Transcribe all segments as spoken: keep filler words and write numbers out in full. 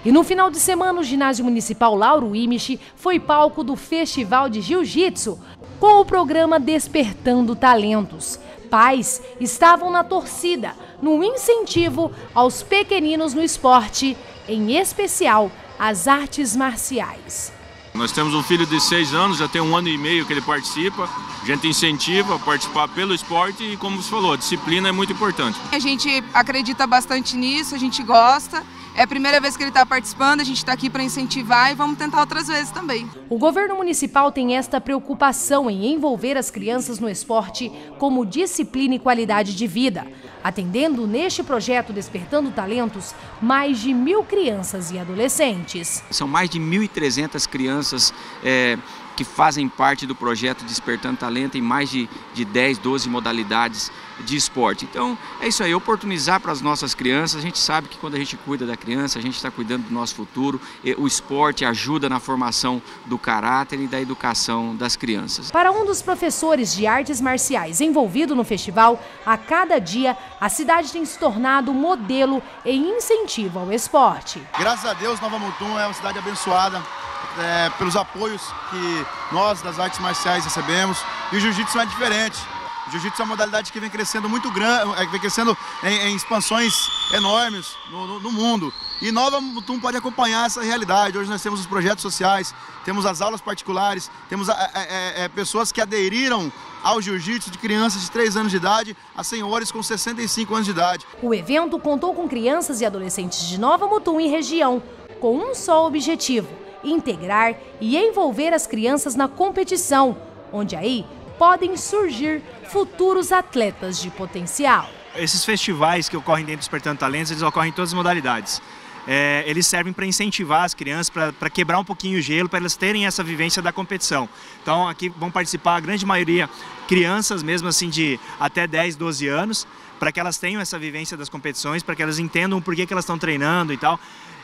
E no final de semana, o Ginásio Municipal Lauro Imisch foi palco do Festival de Jiu-Jitsu, com o programa Despertando Talentos. Pais estavam na torcida, no incentivo aos pequeninos no esporte, em especial as artes marciais. Nós temos um filho de seis anos, já tem um ano e meio que ele participa. A gente incentiva a participar pelo esporte e, como você falou, a disciplina é muito importante. A gente acredita bastante nisso, a gente gosta. É a primeira vez que ele está participando, a gente está aqui para incentivar e vamos tentar outras vezes também. O governo municipal tem esta preocupação em envolver as crianças no esporte como disciplina e qualidade de vida, atendendo neste projeto Despertando Talentos mais de mil crianças e adolescentes. São mais de mil e trezentas crianças é, que fazem parte do projeto Despertando Talento em mais de, de dez, doze modalidades de esporte. Então é isso aí, oportunizar para as nossas crianças. A gente sabe que quando a gente cuida da criança, a gente está cuidando do nosso futuro. O esporte ajuda na formação do caráter e da educação das crianças. Para um dos professores de artes marciais envolvido no festival, a cada dia a cidade tem se tornado modelo em incentivo ao esporte. Graças a Deus, Nova Mutum é uma cidade abençoada é, pelos apoios que nós das artes marciais recebemos, e o jiu-jitsu não é diferente. O jiu-jitsu é uma modalidade que vem crescendo muito grande, vem crescendo em, em expansões enormes no, no, no mundo. E Nova Mutum pode acompanhar essa realidade. Hoje nós temos os projetos sociais, temos as aulas particulares, temos a, a, a, a, pessoas que aderiram ao jiu-jitsu, de crianças de três anos de idade a senhores com sessenta e cinco anos de idade. O evento contou com crianças e adolescentes de Nova Mutum e região, com um só objetivo: integrar e envolver as crianças na competição, onde aí podem surgir futuros atletas de potencial. Esses festivais que ocorrem dentro do Despertando Talentos, eles ocorrem em todas as modalidades. É, eles servem para incentivar as crianças, para quebrar um pouquinho o gelo, para elas terem essa vivência da competição. Então aqui vão participar a grande maioria crianças, mesmo assim de até dez, doze anos, para que elas tenham essa vivência das competições, para que elas entendam por que que elas estão treinando e tal.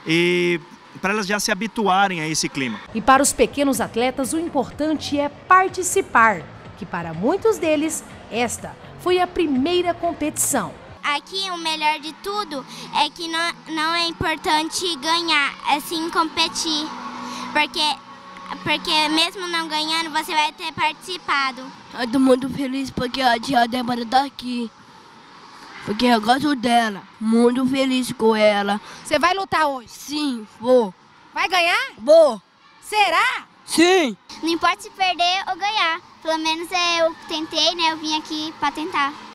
E para elas já se habituarem a esse clima. E para os pequenos atletas, o importante é participar, que para muitos deles, esta foi a primeira competição. Aqui o melhor de tudo é que não, não é importante ganhar, é sim competir, porque, porque mesmo não ganhando, você vai ter participado. Todo mundo feliz porque a tia Débora tá aqui, porque eu gosto dela, muito feliz com ela. Você vai lutar hoje? Sim, vou. Vai ganhar? Vou. Será? Sim. Não importa se perder ou ganhar, pelo menos eu tentei, né? Eu vim aqui para tentar.